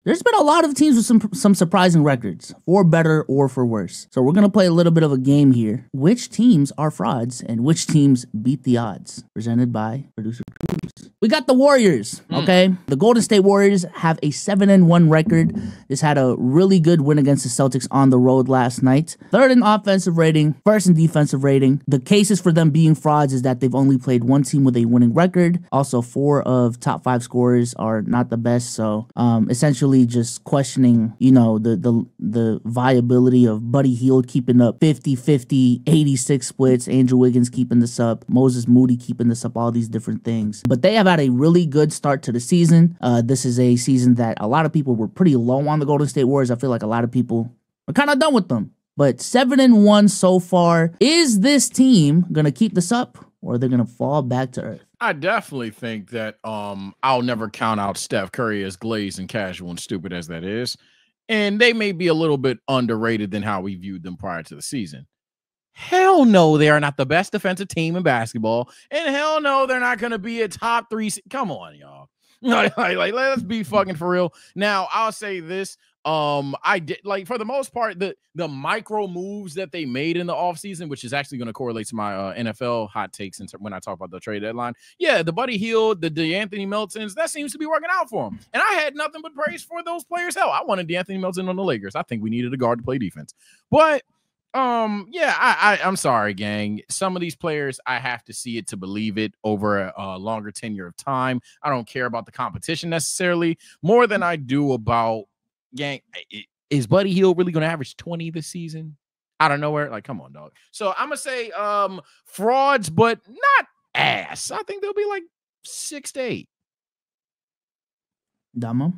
There's been a lot of teams with some surprising records, for better or for worse. So we're going to play a little bit of a game here. Which teams are frauds and which teams beat the odds? Presented by Producer Cruz. We got the Warriors, okay? The Golden State Warriors have a 7-1 record. This had a really good win against the Celtics on the road last night. Third in offensive rating, first in defensive rating. The cases for them being frauds is that they've only played one team with a winning record. Also, 4 of top 5 scorers are not the best. So essentially just questioning, you know, the viability of Buddy Hield keeping up 50-50, 86 splits, Andrew Wiggins keeping this up, Moses Moody keeping this up, all these different things. But they have had a really good start to the season. This is a season that a lot of people were pretty low on the Golden State Warriors. I feel like a lot of people are kind of done with them. But 7-1 so far. Is this team going to keep this up or are they going to fall back to earth? I definitely think that I'll never count out Steph Curry, as glazed and casual and stupid as that is. And they may be a little bit underrated than how we viewed them prior to the season. Hell no, they are not the best defensive team in basketball. And hell no, they're not going to be a top 3. Come on, y'all. like, let's be fucking for real. Now, I'll say this. I did, like, for the most part, the micro moves that they made in the offseason, which is actually going to correlate to my NFL hot takes when I talk about the trade deadline. Yeah, the Buddy Hield, the DeAnthony Meltons, that seems to be working out for them. And I had nothing but praise for those players. Hell, I wanted DeAnthony Melton on the Lakers. I think we needed a guard to play defense. But yeah, I'm sorry, gang. Some of these players, I have to see it to believe it over a longer tenure of time. I don't care about the competition necessarily more than I do about, gang, is Buddy Hield really going to average 20 this season? I don't know where. Like, come on, dog. So I'm going to say frauds, but not ass. I think they'll be like 6 to 8. Damo?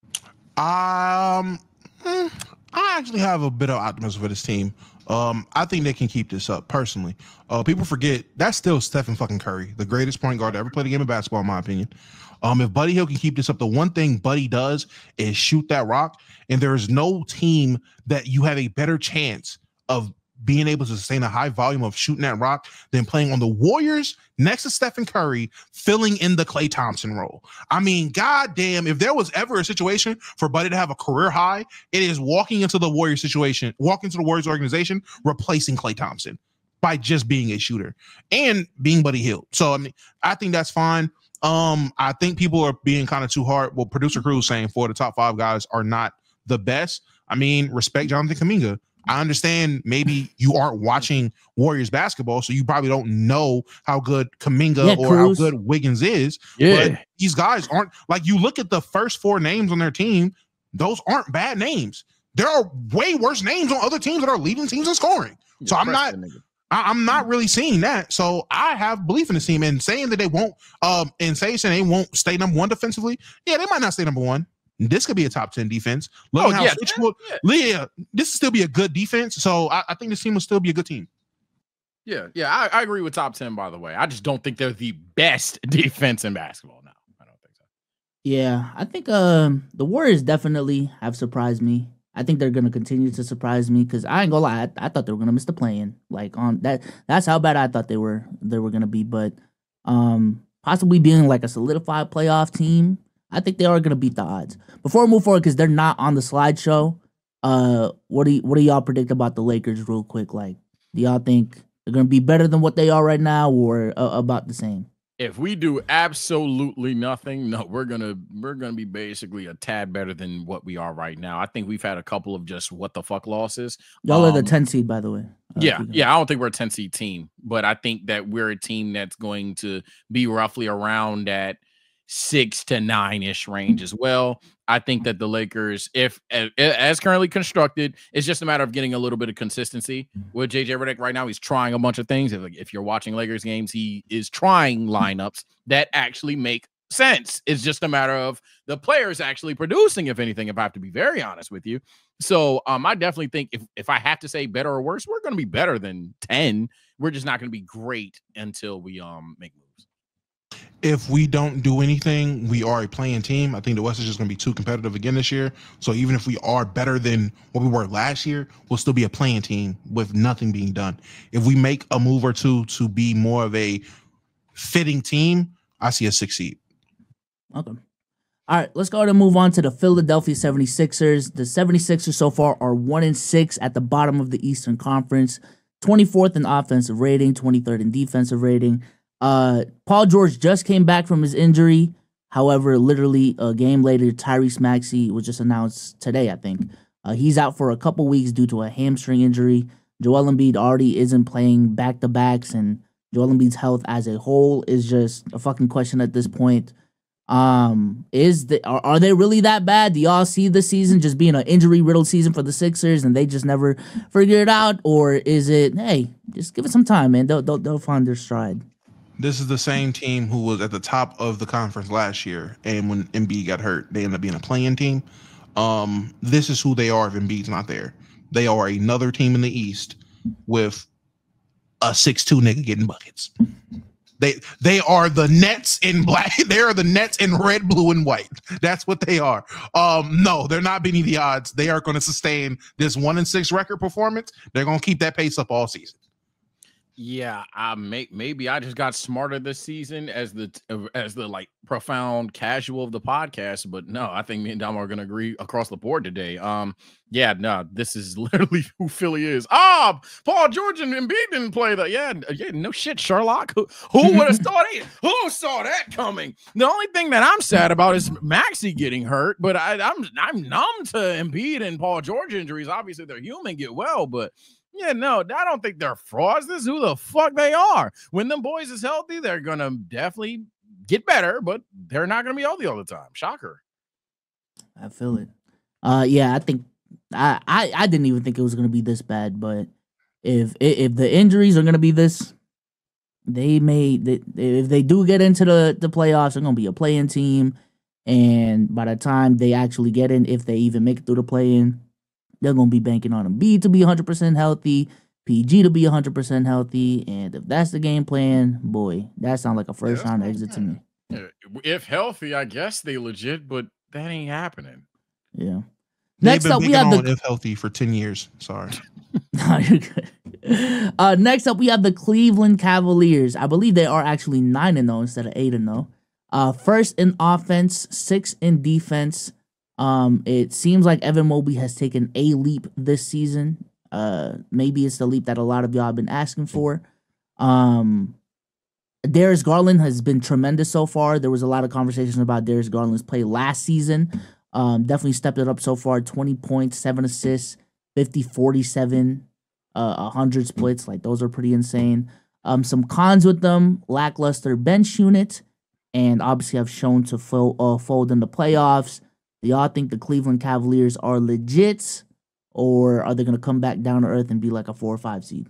I actually have a bit of optimism for this team. I think they can keep this up, personally. People forget, that's still Stephen fucking Curry, the greatest point guard to ever play the game of basketball, in my opinion. If Buddy Hield can keep this up, the one thing Buddy does is shoot that rock, and there is no team that you have a better chance of being able to sustain a high volume of shooting that rock than playing on the Warriors next to Stephen Curry, filling in the Klay Thompson role. I mean, goddamn, if there was ever a situation for Buddy to have a career high, it is walking into the Warriors organization, replacing Klay Thompson by just being a shooter and being Buddy Hield. So, I mean, I think that's fine. I think people are being kind of too hard. Well, Producer Cruz saying 4 of the top 5 guys are not the best. I mean, respect Jonathan Kuminga. I understand maybe you aren't watching Warriors basketball, so you probably don't know how good Kuminga or how good Wiggins is. Yeah. But these guys aren't, like, you look at the first 4 names on their team, those aren't bad names. There are way worse names on other teams that are leading teams in scoring. So I'm not really seeing that. So I have belief in this team, and saying that they won't saying they won't stay number 1 defensively. Yeah, they might not stay number 1. This could be a top 10 defense. This will still be a good defense. So I think this team will still be a good team. Yeah, I agree with top 10, by the way. I just don't think they're the best defense in basketball now. I don't think so. Yeah, I think the Warriors definitely have surprised me. I think they're gonna continue to surprise me because I ain't gonna lie, I thought they were gonna miss the play-in. Like, on that's how bad I thought they were gonna be. But possibly being like a solidified playoff team, I think they are gonna beat the odds. Before we move forward, because they're not on the slideshow, what do y'all predict about the Lakers real quick? Like, do y'all think they're gonna be better than what they are right now, or about the same? If we do absolutely nothing, no, we're gonna be basically a tad better than what we are right now. I think we've had a couple of just what the fuck losses. Y'all are the 10 seed, by the way. Yeah. I don't think we're a 10 seed team, but I think that we're a team that's going to be roughly around that 6 to 9-ish range as well. I think that the Lakers, if as currently constructed, it's just a matter of getting a little bit of consistency with JJ Redick. Right now, he's trying a bunch of things. If you're watching Lakers games, he is trying lineups that actually make sense. It's just a matter of the players actually producing, if anything, if I have to be very honest with you. So I definitely think if I have to say better or worse, we're going to be better than 10. We're just not going to be great until we make moves. If we don't do anything, we are a playing team. I think the West is just going to be too competitive again this year. So even if we are better than what we were last year, we'll still be a playing team with nothing being done. If we make a move or two to be more of a fitting team, I see a 6 seed. Okay. All right, let's go ahead and move on to the Philadelphia 76ers. The 76ers so far are 1-6 at the bottom of the Eastern Conference, 24th in offensive rating, 23rd in defensive rating. Paul George just came back from his injury. However, literally a game later, Tyrese Maxey was just announced today, I think. He's out for a couple weeks due to a hamstring injury. Joel Embiid already isn't playing back-to-backs, and Joel Embiid's health as a whole is just a fucking question at this point. Are they really that bad? Do y'all see the season just being an injury-riddled season for the Sixers and they just never figure it out? Or is it, hey, just give it some time, man. They'll find their stride. This is the same team who was at the top of the conference last year, and when Embiid got hurt, they ended up being a play-in team. This is who they are if Embiid's not there. They are another team in the East with a 6'2" nigga getting buckets. They are the Nets in black. They are the Nets in red, blue, and white. That's what they are. No, they're not beating the odds. They are going to sustain this 1-6 record performance. They're going to keep that pace up all season. Yeah, maybe I just got smarter this season as the like profound casual of the podcast, but no, I think me and Dom are gonna agree across the board today. Yeah, no, this is literally who Philly is. Paul George and Embiid didn't play that. Yeah, no shit, Sherlock. Who would have thought it? Who saw that coming? The only thing that I'm sad about is Maxey getting hurt, but I'm numb to Embiid and Paul George injuries. Obviously, they're human, get well, but. Yeah, no, I don't think they're frauds. This is who the fuck they are. When them boys is healthy, they're going to definitely get better, but they're not going to be healthy all the time. Shocker. I feel it. Yeah, I think I didn't even think it was going to be this bad, but if the injuries are going to be this, if they do get into the playoffs, they're going to be a play-in team, and by the time they actually get in, if they even make it through the play-in, they're going to be banking on Embiid to be 100% healthy, PG to be 100% healthy, and if that's the game plan, boy, that sounds like a first-round exit to me. If healthy, I guess they legit, but that ain't happening. Yeah. Next up, we have if healthy for 10 years. Sorry. No, you're good. Next up, we have the Cleveland Cavaliers. I believe they are actually 9-0 instead of 8-0. First in offense, 6 in defense. It seems like Evan Mobley has taken a leap this season. Maybe it's the leap that a lot of y'all have been asking for. Darius Garland has been tremendous so far. There was a lot of conversations about Darius Garland's play last season. Definitely stepped it up so far. 20 points, 7 assists, 50, 47, 100 splits. Like, those are pretty insane. Some cons with them: lackluster bench unit, and obviously have shown to fold in the playoffs. Do y'all think the Cleveland Cavaliers are legit, or are they going to come back down to earth and be like a 4 or 5 seed?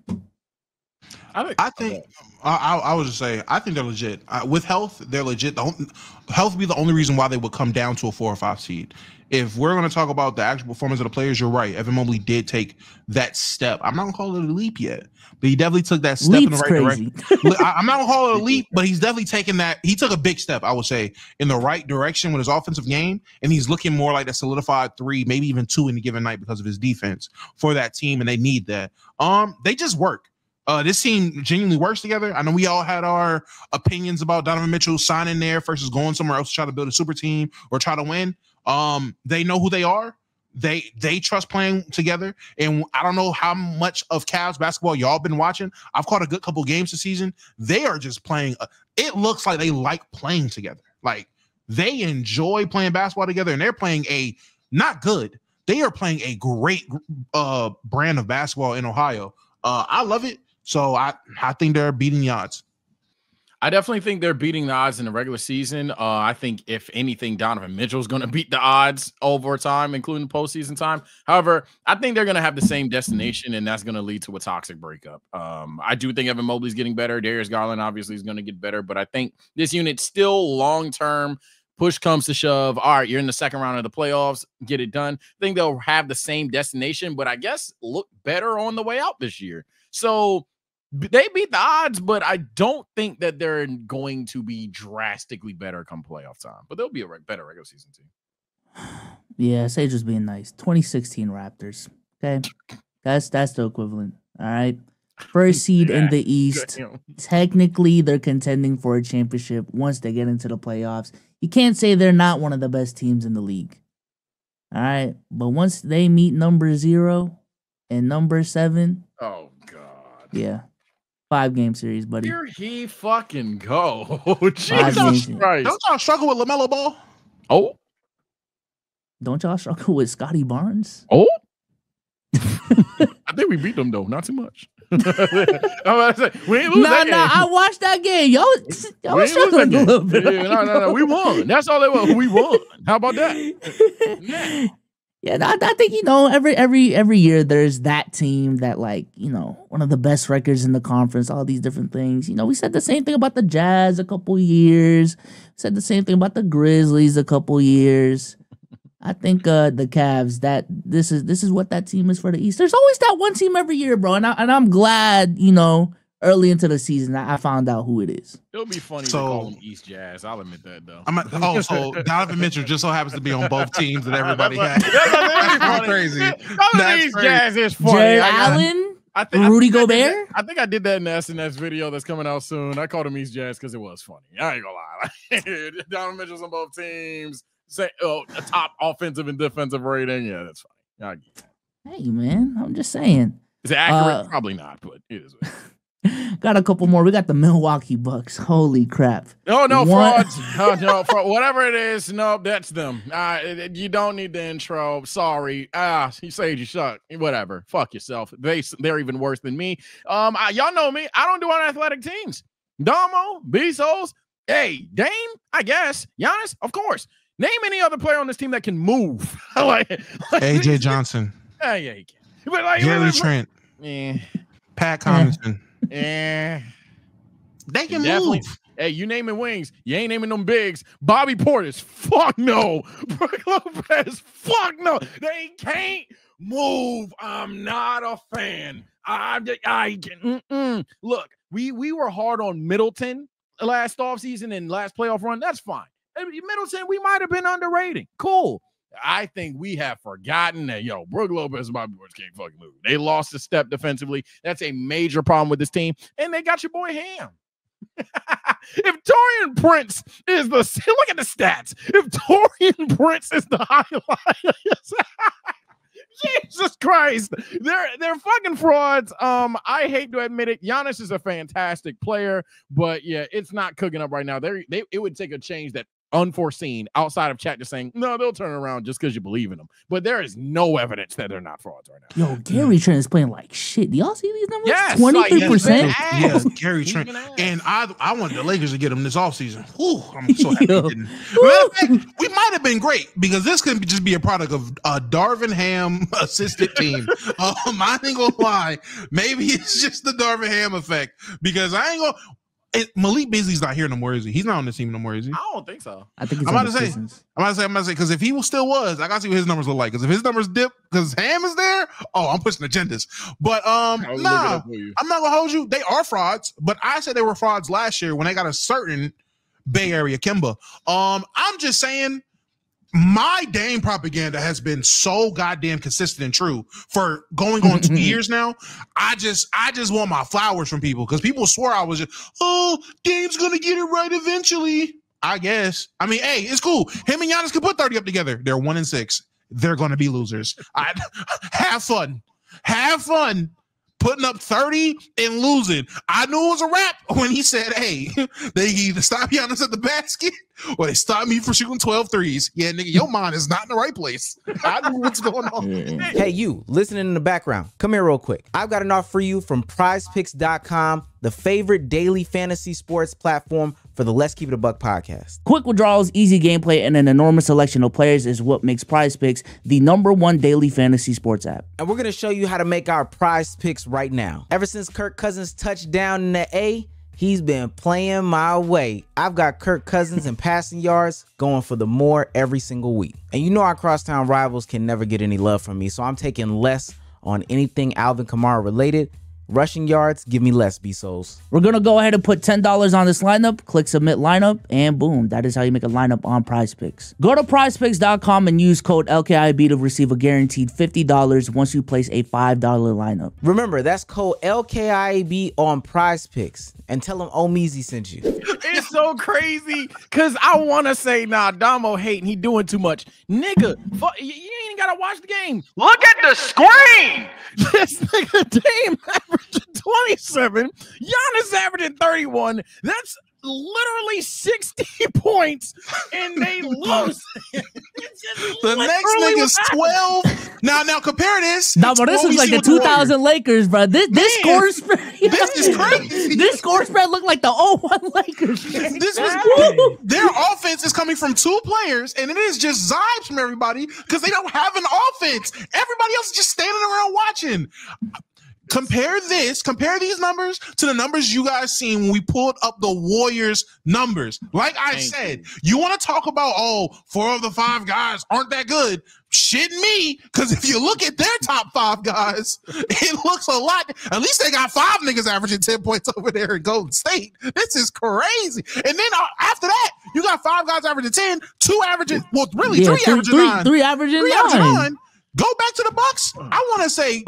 I think I would just say I think they're legit. With health, they're legit. Health would be the only reason why they would come down to a 4 or 5 seed. If we're going to talk about the actual performance of the players, you're right. Evan Mobley did take that step. I'm not going to call it a leap yet, but he definitely took that step in the right direction. I'm not going to call it a leap, but he's definitely taken that. He took a big step, I would say, in the right direction with his offensive game, and he's looking more like a solidified 3, maybe even 2 in a given night because of his defense for that team, and they need that. They just work. This team genuinely works together. I know we all had our opinions about Donovan Mitchell signing there versus going somewhere else to try to build a super team or try to win. They know who they are. They trust playing together. And I don't know how much of Cavs basketball y'all been watching. I've caught a good couple games this season. They are just playing. It looks like they like playing together. Like, they enjoy playing basketball together, and they're playing not good. They are playing a great brand of basketball in Ohio. I love it. So I think they're beating the odds. I definitely think they're beating the odds in the regular season. I think, if anything, Donovan Mitchell's going to beat the odds over time, including postseason time. However, I think they're going to have the same destination, and that's going to lead to a toxic breakup. I do think Evan Mobley's getting better. Darius Garland obviously is going to get better, but I think this unit still long-term, push comes to shove, all right, you're in the second round of the playoffs, get it done. I think they'll have the same destination, but I guess look better on the way out this year. So they beat the odds, but I don't think that they're going to be drastically better come playoff time. But they'll be a better regular season team. Yeah, Sage was being nice. 2016 Raptors. Okay, that's the equivalent. All right. first seed in the East. Damn. Technically, they're contending for a championship once they get into the playoffs. You can't say they're not one of the best teams in the league. All right, but once they meet number 0 and number 7, Oh God. yeah, 5-game series, buddy. Here he fucking go. Five Jesus games. Christ. Don't y'all struggle with LaMelo Ball? Oh. Don't y'all struggle with Scotty Barnes? Oh. I think we beat them though, not too much. I'm about to say, we ain't lose that game. I watched that game. Y'all We was ain't lose struggling that a little game. bit. Yeah, no. We won. That's all they want. We won. How about that? Yeah. Yeah, I think every year there's that team that one of the best records in the conference. All these different things. We said the same thing about the Jazz a couple years. Said the same thing about the Grizzlies a couple years. I think the Cavs, that this is what that team is for the East. There's always that one team every year, bro, and I'm glad early into the season I found out who it is. It'll be funny to So- call them East Jazz. I'll admit that though. So Donovan Mitchell just so happens to be on both teams that everybody has. That's That's crazy. Some of these crazy. Jazz is funny. Jay I gotta- Allen, I think Rudy I did Gobert? that- I think I did that in the SNS video that's coming out soon. I called him East Jazz because it was funny. I ain't gonna lie. Donovan Mitchell's on both teams. Say, a top offensive and defensive rating. Yeah, that's fine. I get that. Hey man, I'm just saying. Is it accurate? Probably not, but it is. Got a couple more. We got the Milwaukee Bucks. Holy crap! Oh no, One- frauds! Oh, no, whatever it is, no, that's them. You don't need the intro. Sorry. You say you suck. Whatever. Fuck yourself. They're even worse than me. Y'all know me. I don't do unathletic teams. Domo, Bezos, hey, Dame, I guess. Giannis, of course. Name any other player on this team that can move. like AJ Johnson, yeah, he can. But Gary Trent, Pat Connaughton. Yeah. They can Definitely. move. Hey, you naming wings. You ain't naming them bigs. Bobby Portis. Fuck no. Brook Lopez. Fuck no. They can't move. I'm not a fan. I can. Look, we were hard on Middleton last offseason and last playoff run. That's fine. Middleton, we might have been underrated. Cool. I think we have forgotten that, Brook Lopez and Bobby Portis can't fucking move. They lost a step defensively. That's a major problem with this team. And they got your boy Ham. If Torian Prince is look at the stats. If Torian Prince is the highlight, Jesus Christ, they're fucking frauds. I hate to admit it. Giannis is a fantastic player, but yeah, it's not cooking up right now. It would take a change that unforeseen outside of chat just saying no, they'll turn around just because you believe in them. But there is no evidence that they're not frauds right now. Yo, Gary Trent is playing like shit. Do y'all see these numbers? Yes, 23%. Yes, Gary He's Trent. been ass. And I wanted the Lakers to get him this offseason. Whew, I'm so happy. They didn't. Matter of fact, we might have been great because this could just be a product of a Darvin Ham assisted team. I ain't gonna lie. Maybe it's just the Darvin Ham effect because I ain't gonna. Malik Beasley's not here no more, is he? He's not on the team no more, is he? I don't think so. I think it's I'm on about the to say- Pistons. I'm about to say, because if he still was, I gotta see what his numbers look like. Because if his numbers dip, because Ham is there, I'm pushing agendas. But I'll look it nah, up for you. I'm not gonna hold you. They are frauds, but I said they were frauds last year when they got a certain Bay Area Kimba. I'm just saying my Dame propaganda has been so goddamn consistent and true for going on 2 years now. I just want my flowers from people because people swore I was just, Dame's gonna get it right eventually. I guess. I mean, hey, it's cool. Him and Giannis can put 30 up together. They're 1-6. They're gonna be losers. Have fun. Have fun. Putting up 30 and losing. I knew it was a wrap when he said, hey, they either stop Giannis at the basket or they stop me from shooting 12 threes. Yeah, nigga, your mind is not in the right place. I knew what's going on. Yeah. Hey, you listening in the background, come here real quick. I've got an offer for you from prizepicks.com, the favorite daily fantasy sports platform for the Let's Keep It a Buck podcast. Quick withdrawals, easy gameplay, and an enormous selection of players is what makes Prize Picks the #1 daily fantasy sports app. And we're going to show you how to make our prize picks right now. Ever since Kirk Cousins touched down in the A, he's been playing my way. I've got Kirk Cousins and passing yards going for the more every single week. And you know our crosstown rivals can never get any love from me, so I'm taking less on anything Alvin Kamara related. Rushing yards, give me less, B-Souls. We're going to go ahead and put $10 on this lineup, click submit lineup, and boom, that is how you make a lineup on PrizePicks. Go to prizepicks.com and use code LKIB to receive a guaranteed $50 once you place a $5 lineup. Remember, that's code LKIB on PrizePicks. And tell them Omeezy sent you. It's so crazy because I want to say, nah, Damo hating, he doing too much. Nigga, you ain't got to watch the game. Look at the screen. This nigga Dame averaging 27. Giannis averaging 31. That's literally 60 points, and they lose. The next nigga's 12. Now compare this. No, but this is like the 2000 Lakers, bro. This score spread. This is crazy. This score spread looked like the 0-1 Lakers. This was their offense is coming from 2 players, and it is just vibes from everybody because they don't have an offense. Everybody else is just standing around watching. Compare these numbers to the numbers you guys seen when we pulled up the Warriors numbers. Like I said, you want to talk about, 4 of the 5 guys aren't that good. Shit me, because if you look at their top 5 guys, it looks a lot. At least they got 5 niggas averaging 10 points over there in Golden State. This is crazy. And then after that, you got 5 guys averaging 10, 2 averaging, well, really 3 averaging 9. 3 averaging 9. Go back to the Bucks. I want to say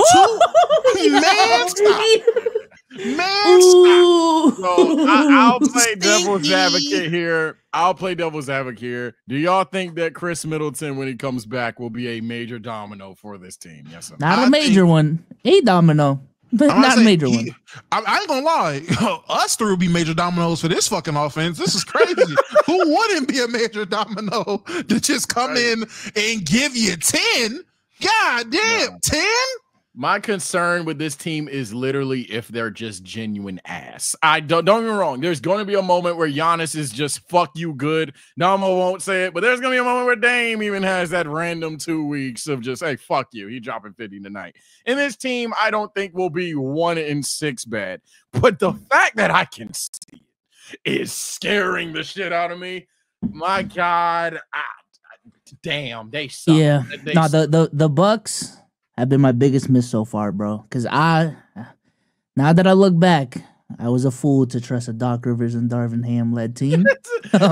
2. Man, stop. So I'll play devil's advocate here. Do y'all think that Chris Middleton, when he comes back, will be a major domino for this team? Yes or no? Not a major one. A domino. Not a major one. I ain't gonna lie. Us 3 will be major dominoes for this fucking offense. This is crazy. Who wouldn't be a major domino to just come in and give you 10? God damn, 10? My concern with this team is literally if they're just genuine ass. I don't get me wrong. There's going to be a moment where Giannis is just fuck you good. Namo won't say it, but there's going to be a moment where Dame even has that random 2 weeks of just, hey, fuck you. He dropping 50 tonight. And this team, I don't think will be 1-6 bad. But the fact that I can see it is scaring the shit out of me. My God. Damn, they suck. Yeah. The Bucks have been my biggest miss so far, bro. Because now that I look back, I was a fool to trust a Doc Rivers and Darvin Ham led team. But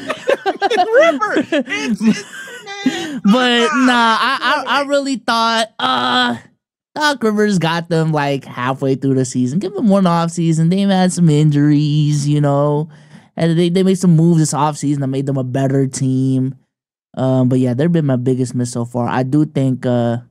nah, I really thought Doc Rivers got them like halfway through the season. Give them one off season. They've had some injuries, and they made some moves this off season that made them a better team. But yeah, they've been my biggest miss so far. I do think,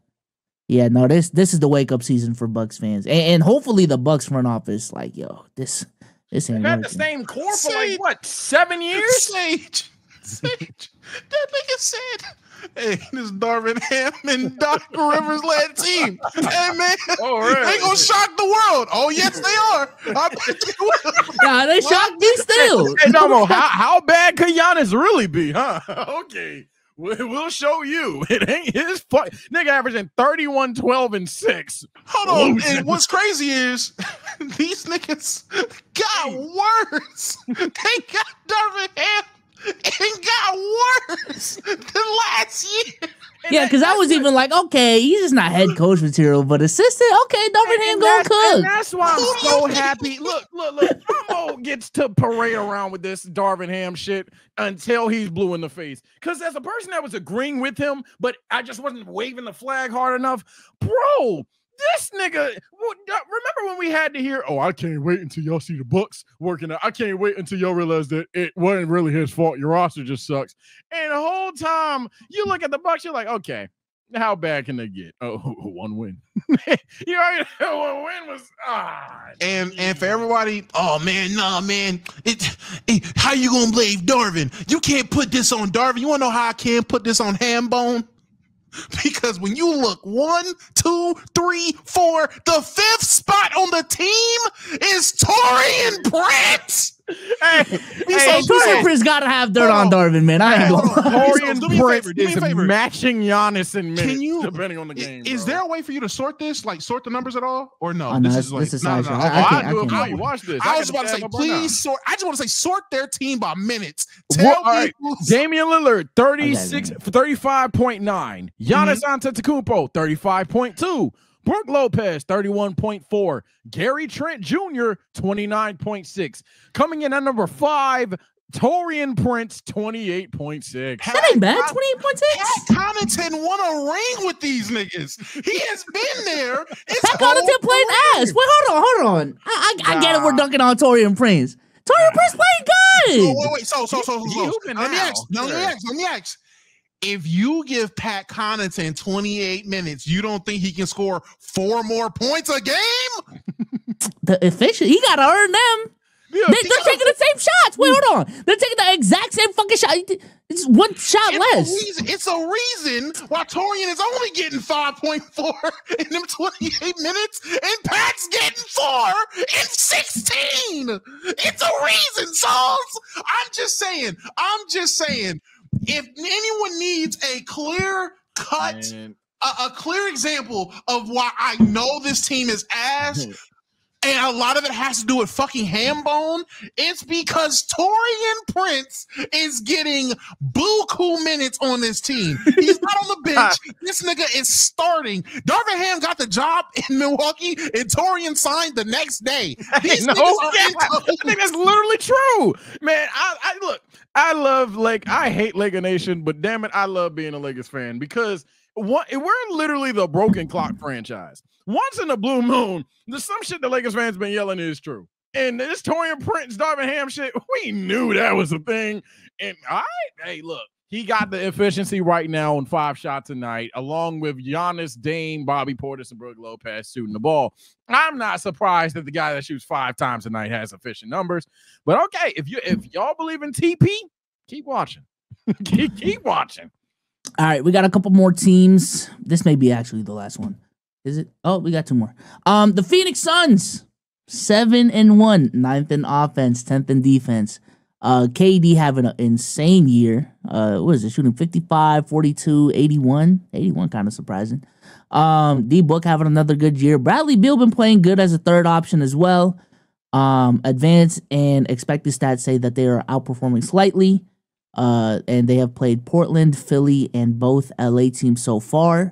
this is the wake up season for Bucks fans, and hopefully the Bucks front office, like, yo, this ain't working. Had the same core for like what 7 years? Sage. That nigga said, "Hey, this Darvin Ham and Doc Rivers led team. Hey man, they gonna shock the world. Oh yes, they are. I bet they will. Nah, they shocked me still. Hey, no, how bad could Giannis really be, huh? Okay. We'll show you. It ain't his fault. Nigga averaging 31, 12, and 6. Hold on. And what's crazy is these niggas got worse. They got Darvin Ham and got worse than last year. Yeah, because I was even like, okay, he's just not head coach material, but assistant, okay, Darvin Ham gonna cook. And that's why I'm so happy. Look. Damo gets to parade around with this Darvin Ham shit until he's blue in the face. Because as a person that was agreeing with him, but I just wasn't waving the flag hard enough, bro. This nigga, remember when we had to hear, I can't wait until y'all see the Bucks working out. I can't wait until y'all realize that it wasn't really his fault. Your roster just sucks. And the whole time you look at the Bucks, you're like, okay, how bad can they get? Oh, 1 win. You already know 1 win was and for everybody, nah, man. How you gonna blame Darvin? You can't put this on Darvin. You wanna know how I can put this on Hambone? Because when you look 1, 2, 3, 4, the 5th spot on the team is Torian Prince. Torian Prince gotta have dirt on Darvin, man. I ain't gonna. Torian Prince is matching Giannis in minutes, depending on the game. Is there a way for you to sort this, like sort the numbers at all, or no? Oh, this is sideshow. I do it how you watch this. I was about to say, please sort. I just want to say, sort their team by minutes. Damian Lillard, 35.9. Giannis Antetokounmpo, 35.2. Brook Lopez, 31.4. Gary Trent Jr., 29.6. Coming in at number 5, Taurean Prince, 28.6. That ain't bad. 28.6. Pat Connaughton won a ring with these niggas. He has been there. Pat Connaughton played ass. Wait, hold on. I get it. We're dunking on Taurean Prince. Taurean Prince played good. Wait. So. Let me ask. If you give Pat Connaughton 28 minutes, you don't think he can score 4 more points a game? The efficient. He got to earn them. Yeah, They're taking the same shots. Wait, hold on. They're taking the exact same fucking shot. It's one shot less. It's a reason why Taurean is only getting 5.4 in them 28 minutes, and Pat's getting 4 in 16. It's a reason, Sauls. I'm just saying. If anyone needs a clear cut, a clear example of why I know this team is ass. And a lot of it has to do with fucking Hambone. It's because Taurean Prince is getting buku minutes on this team. He's not on the bench. This nigga is starting. Darvin Ham got the job in Milwaukee, and Taurean signed the next day. These niggas are I think that's literally true, man. I look. I love I hate Laker Nation, but damn it, I love being a Lakers fan because we're literally the broken clock franchise. Once in a blue moon, there's some shit the Lakers fans been yelling is true. And this Taurean Prince, Darvin Ham shit, we knew that was a thing. And all right, hey, look, he got the efficiency right now on 5 shots a night, along with Giannis, Dame, Bobby Portis, and Brook Lopez shooting the ball. I'm not surprised that the guy that shoots 5 times a night has efficient numbers. But okay, if y'all believe in TP, keep watching. keep watching. All right, we got a couple more teams. This may be actually the last one. Is it? Oh, we got 2 more. The Phoenix Suns, 7-1, 9th in offense, 10th in defense. KD having an insane year. What is it? Shooting 55, 42, 81. 81 kind of surprising. D-Book having another good year. Bradley Beal been playing good as a third option as well. Advanced and expected stats say that they are outperforming slightly. And they have played Portland, Philly, and both LA teams so far.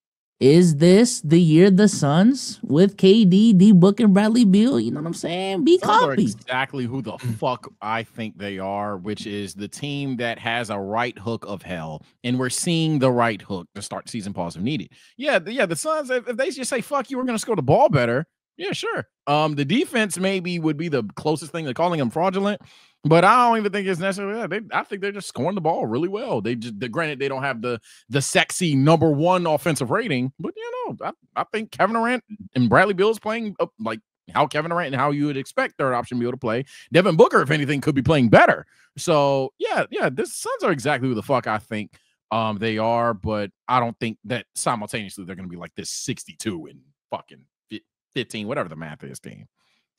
Is this the year the Suns with KD, D-Book, and Bradley Beal? You know what I'm saying? Be cocky. Exactly who the fuck I think they are, which is the team that has a right hook of hell, and we're seeing the right hook to start season pause if needed. Yeah, the Suns, if they just say fuck you, we're gonna score the ball better. Yeah, sure. The defense maybe would be the closest thing to calling them fraudulent, but I don't even think it's necessarily that. I think they're just scoring the ball really well. Granted, they don't have the sexy number 1 offensive rating, but I think Kevin Durant and Bradley Beal is playing like how Kevin Durant and how you would expect third option Beal to play. Devin Booker, if anything, could be playing better. So yeah, this Suns are exactly who the fuck I think they are, but I don't think that simultaneously they're going to be like this 62 and fucking 15, whatever the math is, team.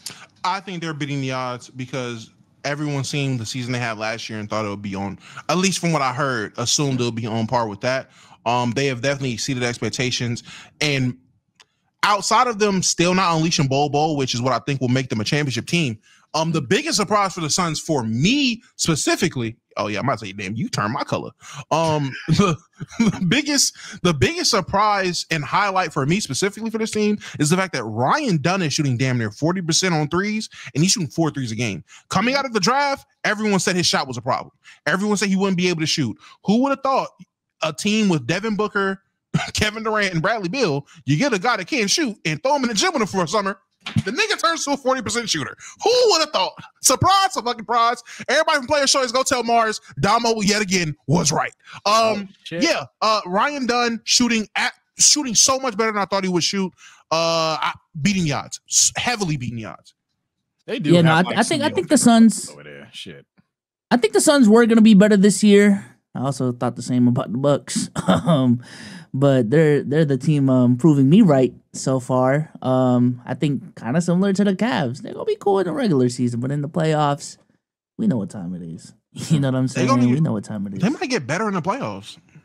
I think they're beating the odds because everyone's seen the season they had last year and thought it would be on, at least from what I heard, assumed it would be on par with that. They have definitely exceeded expectations. And outside of them still not unleashing Bol, which is what I think will make them a championship team, the biggest surprise for the Suns, for me specifically, oh yeah, I might say, damn, you turned my color. The biggest surprise and highlight for me specifically for this team is the fact that Ryan Dunn is shooting damn near 40% on threes, and he's shooting 4 threes a game. Coming out of the draft, everyone said his shot was a problem. Everyone said he wouldn't be able to shoot. Who would have thought a team with Devin Booker, Kevin Durant, and Bradley Beal, you get a guy that can't shoot and throw him in the gym with him for a summer, the nigga turns to a 40% shooter. Who would have thought? Surprise, a fucking prize. Everybody from Player Choice, go tell Mars, Damo yet again was right. Ryan Dunn shooting so much better than I thought he would shoot. Beating the odds, heavily beating the odds. They do. Yeah, no, I think the Suns over there. Shit. I think the Suns were gonna be better this year. I also thought the same about the Bucks. But they're the team proving me right so far. I think kind of similar to the Cavs. They're gonna be cool in the regular season, but in the playoffs, we know what time it is. You know what I'm saying? We know what time it is. They might get better in the playoffs.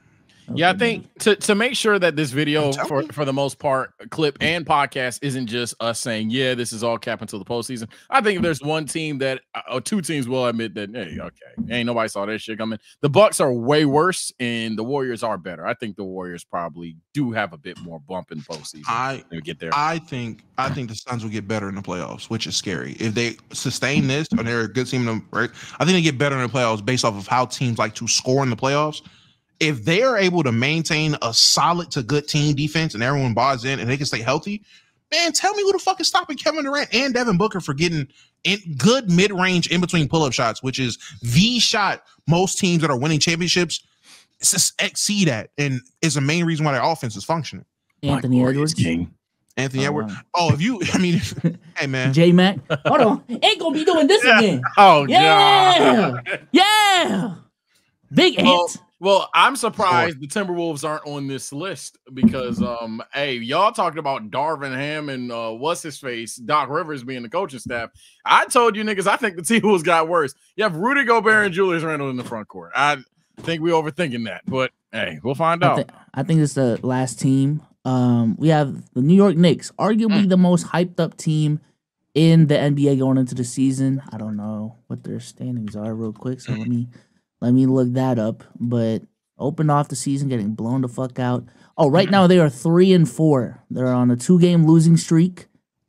Yeah, I Okay, think to make sure that this video, I'm telling for the most part, clip and podcast isn't just us saying, yeah, this is all cap until the postseason. I think if there's one team that, or two teams will admit that, hey, okay, ain't nobody saw that shit coming. The Bucks are way worse, and the Warriors are better. I think the Warriors probably do have a bit more bump in the postseason. They get there. I think the Suns will get better in the playoffs, which is scary. If they sustain this and they're a good team, right? I think they get better in the playoffs based off of how teams like to score in the playoffs. If they are able to maintain a solid to good team defense and everyone buys in and they can stay healthy, man, tell me who the fuck is stopping Kevin Durant and Devin Booker for getting in good mid-range in between pull-up shots, which is the shot most teams that are winning championships exceed at, and is the main reason why their offense is functioning. Anthony Edwards. Anthony Edwards. Wow. Oh, if you, I mean, hey man, J Mac. Hold on, ain't gonna be doing this again. Oh, Yeah, God. yeah. Big Ant. Well, I'm surprised the Timberwolves aren't on this list because, hey, y'all talking about Darvin Ham and what's his face, Doc Rivers being the coaching staff. I told you niggas, I think the T-Wolves got worse. You have Rudy Gobert and Julius Randle in the front court. I think we overthinking that, but hey, we'll find out. I think it's the last team. We have the New York Knicks, arguably the most hyped up team in the NBA going into the season. I don't know what their standings are real quick, so let me look that up. But opened off the season getting blown the fuck out. Oh, right now they are 3-4. They're on a 2-game losing streak.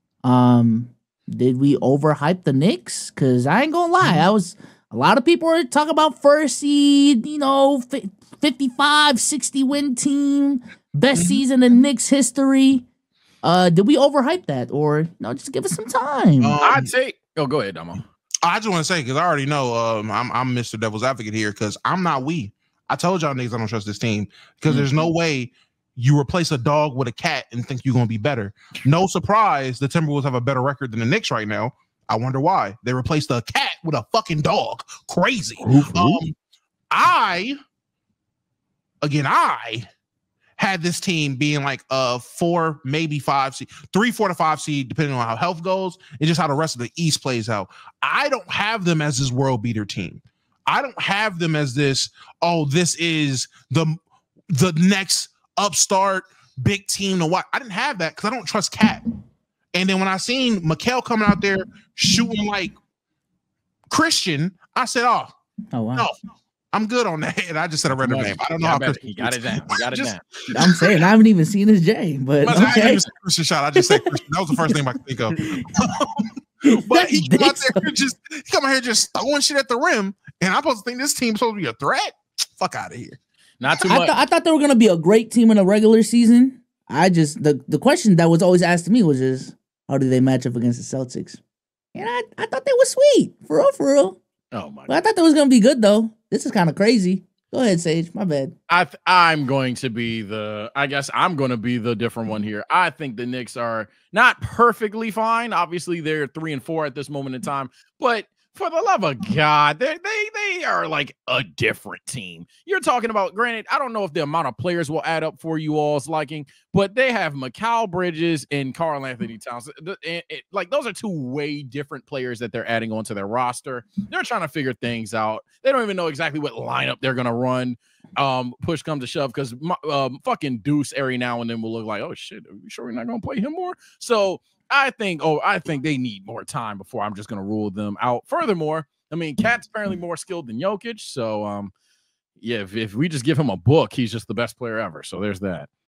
Did we overhype the Knicks? Because I ain't gonna lie, a lot of people were talking about first seed, 55, 60 win team, best season in Knicks history. Did we overhype that, or no? Just give us some time. I'd say. Oh, go ahead, Damo. I just want to say, because I already know I'm Mr. Devil's Advocate here, because I'm not we. I told y'all niggas I don't trust this team, because there's no way you replace a dog with a cat and think you're going to be better. No surprise, the Timberwolves have a better record than the Knicks right now. I wonder why. They replaced a cat with a fucking dog. Crazy. I had this team being like a 4, maybe 5 seed, 3, 4 to 5 seed, depending on how health goes and just how the rest of the East plays out. I don't have them as this world beater team. I don't have them as this, this is the next upstart big team to watch. I didn't have that because I don't trust Cat. And then when I seen Mikal coming out there shooting like Christian, I said, oh wow. No, I'm good on that. And I just said a random name. I don't know how Christian. He got it down. He got it down. I'm saying I haven't even seen his J, but okay. I didn't even say Christian shot. I just said Christian. That was the first name I could think of. But he come out here just throwing shit at the rim, and I'm supposed to think this team's supposed to be a threat. Fuck out of here. Not too much. I thought they were gonna be a great team in a regular season. I just the question that was always asked to me was just how do they match up against the Celtics? And I thought they were sweet. For real. Oh my god. But I thought they was gonna be good though. This is kind of crazy. Go ahead, Sage. My bad. I'm going to be I'm going to be the different one here. I think the Knicks are not perfectly fine. Obviously, they're 3-4 at this moment in time, but for the love of God, they are like a different team. You're talking about, granted, I don't know if the amount of players will add up for you all's liking, but they have Mikal Bridges and Karl Anthony Towns. Like those are two way different players that they're adding onto their roster. They're trying to figure things out. They don't even know exactly what lineup they're gonna run. Push comes to shove, because fucking Deuce every now and then will look like, oh shit, are you sure we're not gonna play him more? So I think they need more time before I'm just going to rule them out. Furthermore, I mean, Cat's apparently more skilled than Jokic. So, if we just give him a book, he's just the best player ever. So there's that.